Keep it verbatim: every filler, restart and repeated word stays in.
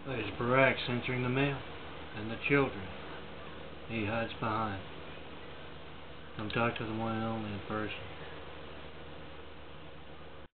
There's Barack censoring the mail and the children he hides behind. Come talk to the one and only in person.